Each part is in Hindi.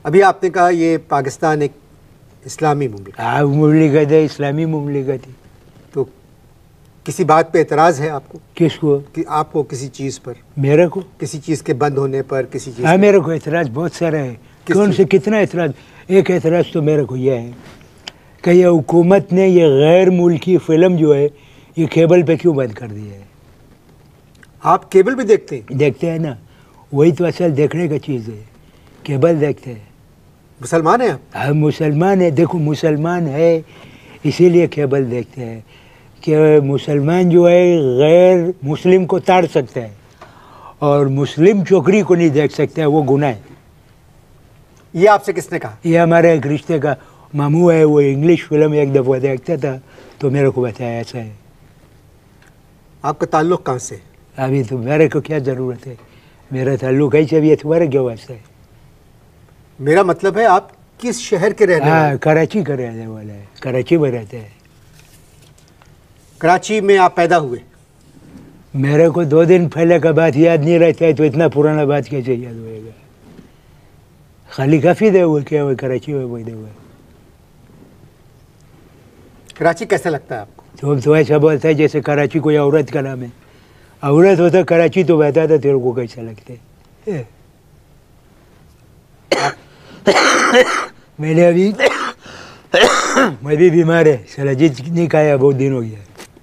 अभी आपने कहा ये पाकिस्तान एक इस्लामी मुल्क है। हाँ, मुमलिकत है, इस्लामी मुमलिकत है। तो किसी बात पे एतराज़ है आपको? किसको? कि आपको किसी चीज़ पर, मेरे को किसी चीज़ के बंद होने पर, किसी चीज़ हाँ, मेरे को एतराज़ बहुत सारा है। कौन से कितना एतराज़? एक एतराज़ तो मेरे को यह है कि ये हुकूमत ने ये गैर मुल्की फ़िल्म जो है ये केबल पे क्यों बंद कर दिया है। आप केबल भी देखते हैं? देखते हैं ना, वही तो असल देखने का चीज़ है, केबल देखते हैं। मुसलमान हैं आप? हाँ, मुसलमान है। देखो, मुसलमान है इसीलिए केबल देखते हैं कि मुसलमान जो है गैर मुस्लिम को ताड़ सकता है और मुस्लिम छोकरी को नहीं देख सकता है, वो गुनाह है। ये आपसे किसने कहा? ये हमारे एक रिश्ते का मामू है, वो इंग्लिश फिल्म एक दफ़ा देखता था तो मेरे को बताया ऐसा है। आपका ताल्लुक़ कहाँ से? अभी तो मेरे को क्या ज़रूरत है, मेरा ताल्लुक़ ऐसे भी है, तुम्हारे क्या वास्ता है? मेरा मतलब है आप किस शहर के रहने वाले? हाँ, कराची का रहने वाला है, कराची में रहते हैं। कराची में आप पैदा हुए? मेरे को 2 दिन पहले का बात याद नहीं रहता है तो इतना पुराना बात कैसे याद होएगा? खाली काफ़ी दे हुए क्या हुए कराची में पैदा हुए। कराची कैसा लगता है आपको? तो ऐसा बोलता है जैसे कराची कोई औरत का नाम है। औरत होता कराची तो बता था तेरे को कैसा लगता है। मैंने अभी मैं भी बीमार है, सलाजीत नहीं खाया, बहुत दिन हो गया।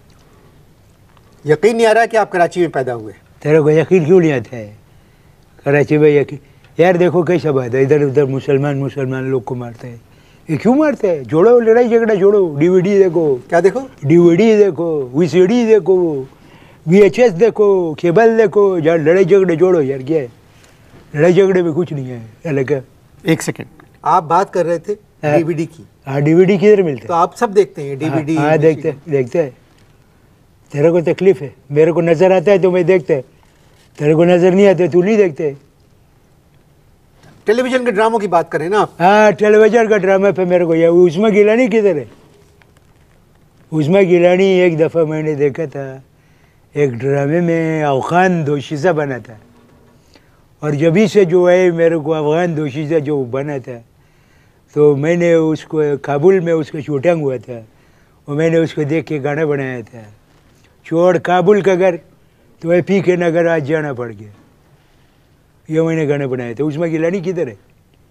यकीन नहीं आ रहा कि आप कराची में पैदा हुए। तेरे को यकीन क्यों नहीं आता है? कराची में यकीन, यार देखो कैसा बात है, इधर उधर मुसलमान लोग को मारते हैं। ये क्यों मारते हैं? जोड़ो, लड़ाई झगड़ा जोड़ो, डीवीडी देखो। क्या देखो? डीवीडी देखो, वीसीडी देखो, VHS देखो, केबल देखो, यार लड़ाई झगड़े जोड़ो यार। क्या है लड़ाई झगड़े में? कुछ नहीं है अलग। एक सेकंड, आप बात कर रहे थे डीवीडी की। हाँ, डीवीडी किधर मिलता है? तो आप सब देखते हैं डीवीडी? हाँ, देखते हैं। तेरे को तकलीफ है, मेरे को नज़र आता है तो मैं देखते है, तेरे को नज़र नहीं आता तू नहीं देखते। टेलीविजन के ड्रामों की बात करें ना आप? हाँ, टेलीविजन का ड्रामा पे मेरे को यह उस्मा गिलानी किधर है? उस्मा गिलानी एक दफ़ा मैंने देखा था, एक ड्रामे में अफ़गान दोशीज़ा बना था और जभी से जो है मेरे को अफ़गान दोशीज़ा जो बना था तो मैंने उसको काबुल में उसका शूटिंग हुआ था और मैंने उसको देख के गाना बनाया था, छोड़ काबुल का घर तो वह पी के नगर आज जाना पड़ गया। ये मैंने गाना बनाया था। उस्मा गिलानी किधर है?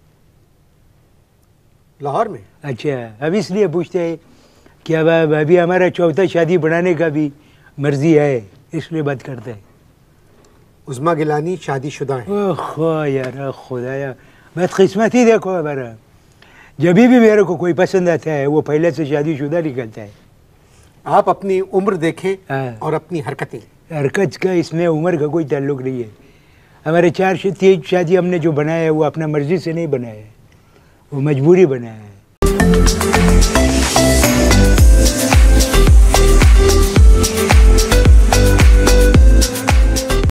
लाहौर में। अच्छा, अब इसलिए पूछते हैं कि अब अभी हमारा चौथा शादी बनाने का भी मर्जी है, इसलिए बात करते हैं। उस्मा गिलानी शादीशुदा है? ओह यार, खुदाया बदकिस्मत ही देखो हमारा। जब भी मेरे को कोई पसंद आता है वो पहले से शादीशुदा निकलता है। आप अपनी उम्र देखें हाँ। और अपनी हरकतें। हरकत का इसमें उम्र का कोई ताल्लुक़ नहीं है। हमारे 4 से 3 शादी हमने जो बनाया है वो अपना मर्जी से नहीं बनाया है, वो मजबूरी बनाया है।